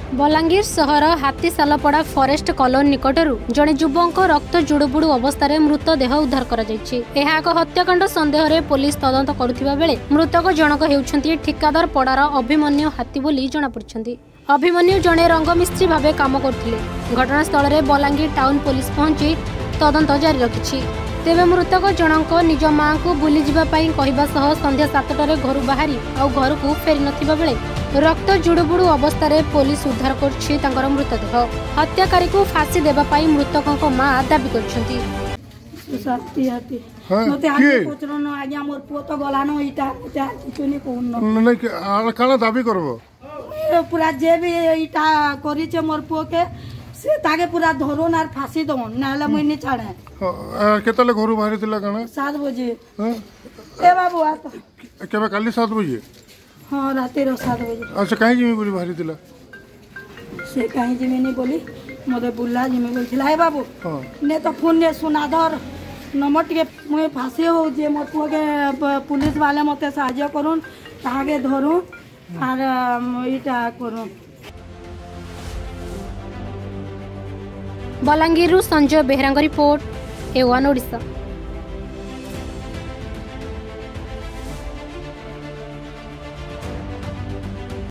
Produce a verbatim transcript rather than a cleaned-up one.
बलांगीर सहर हाथीसालपड़ा forest colony निकटरू जड़े युवक रक्त जुड़ुबुड़ू अवस्था मृतदेह उद्धार कर एक हत्याकांड सन्देह में पुलिस तदंत करुवा बेले मृतक जनक हेउछंती ठिकादार पड़ार अभिमन्यु हाथी बोली जଣାपड़िछंती। अभिमन्यु जड़े रंगमिस्त्री भाव काम करथिले। घटनास्थल में बलांगीर टाउन पुलिस पहुंची तदंत जारी रखिछि। तेबे मृतक जनक निज मां को बुली जिबा पई कहिबा सह संध्या सातटारे घर बाहरी आ घर को फेरी नथिबा बेले रक्त जुड़ुबुड़ू अवस्था रे पुलिस उद्धार करछि तांकर मृतदेह। हत्याकारी को फांसी देबा पई मृतकक मां दाबी करछंती। सत्य हती मते आगे पचरन आज्ञा मोर पुओ तो गलानो इटा इटा किछुनी कोन नै काला दाबी करबो पूरा जे भी इटा करिचे मोर पुओ के से ताके पूरा धरोन आर फांसी दन नाले मुई नि छाड़े। केतले घरु बाहरी तिला काना सात बजे ए बाबू आ तो केबे काली सात बजे हां राते रो सात बजे। अच्छा काहे जिमी बोली बाहरी तिला से काहे जिमी नि बोली मोदे बुल्ला जिमी बोलथिला हे बाबू ने तो फोन ने सुनाधर नंबर टिके मुई फांसी हो जे मोर पुओ के पुलिस वाले मते सहायता करून ताके धरू आर इटा करून। Balangir Sanjay Behera report A one Odisha.